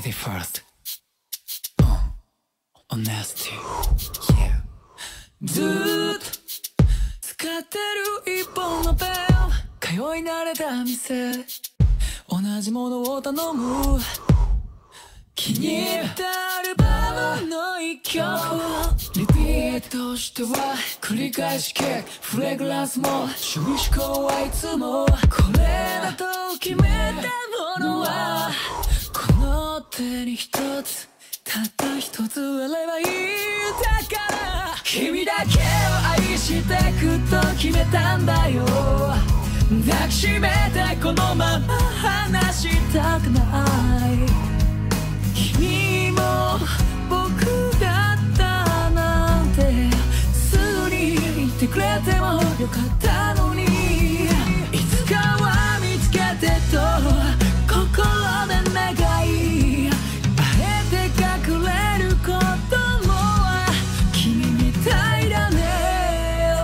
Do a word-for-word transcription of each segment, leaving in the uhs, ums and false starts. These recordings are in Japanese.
Lady first. Uh, honesty. Yeah. ずーっと使ってる一本のペン、通い慣れた店、同じものを頼む。気に入ったアルバムの一曲をリピートしては繰り返し聴く。フレグランスも趣味思考はいつもこれだと決めたものはこの手に一つ、たった一つあればいい。だから君だけを愛してくと決めたんだよ。抱きしめてこのまま離したくない。君も僕だったなんてすぐに言ってくれてもよかったのに、いつかは見つけてと心で願い、あえて隠れることも君みたいだね。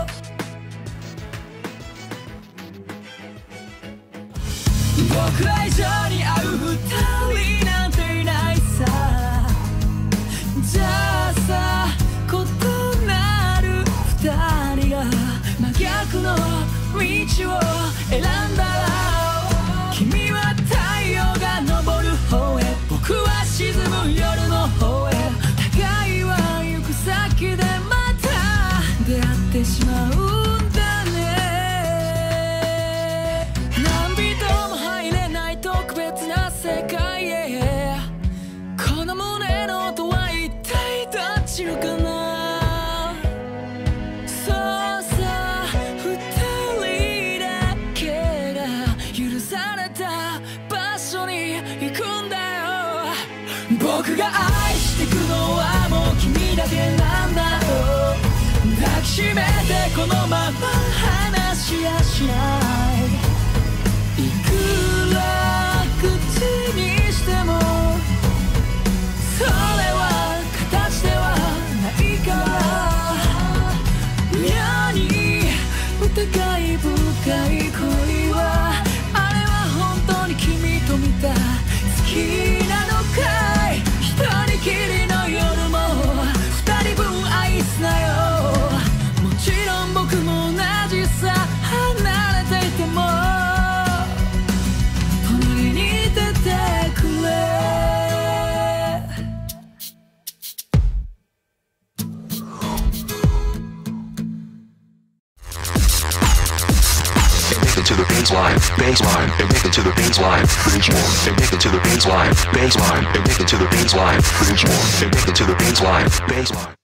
僕ら以上に合う二人なんていないさ。じゃあさ、異なる二人が真逆の道を選んだら、君は太陽が昇る方へ、僕は沈む夜の方へ。互いは行く先でまた出会ってしまうんだね。何人も入れない特別な世界へ、この胸の音は一体どっちのかな。そうさ、二人だけが許された場所に行くんだよ。僕が愛してくのはもう君だけなんだよ。抱きしめてこのまま離しやしない。いくら口にしてもそれは形ではないから。妙に疑い深い恋は、あれは本当に君と見た好きなのかい。一人きりの夜も二人分愛すなよ。もちろん僕も同じさ、離れていても隣にいててくれ。 To the baseline, baseline, addicted to the baseline, bridge more, addicted to the baseline, baseline, addicted to the baseline, bridge more, addicted to the baseline, baseline.